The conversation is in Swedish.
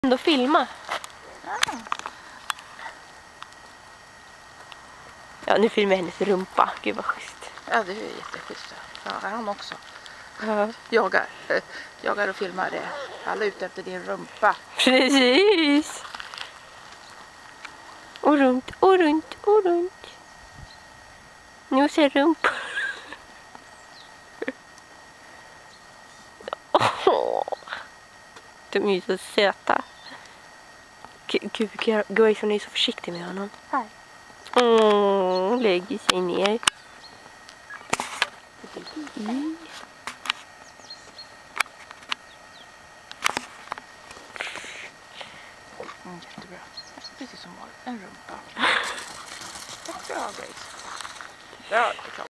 Ändå filma. Ah. Ja, nu filmar jag hennes rumpa. Gud vad schysst. Ja, det är ju jätteschysst. Ja, han också. Ja. Jagar och filmar det. Alla ute efter din rumpa. Precis. Och runt, och runt, och runt. Nu ser rumpa. De är ju så söta. Gud, Grayson är så försiktig med honom. Här. Lägger sig ner. Jättebra. Precis som var en rumpa. Bra, Grace. Bra, liksom.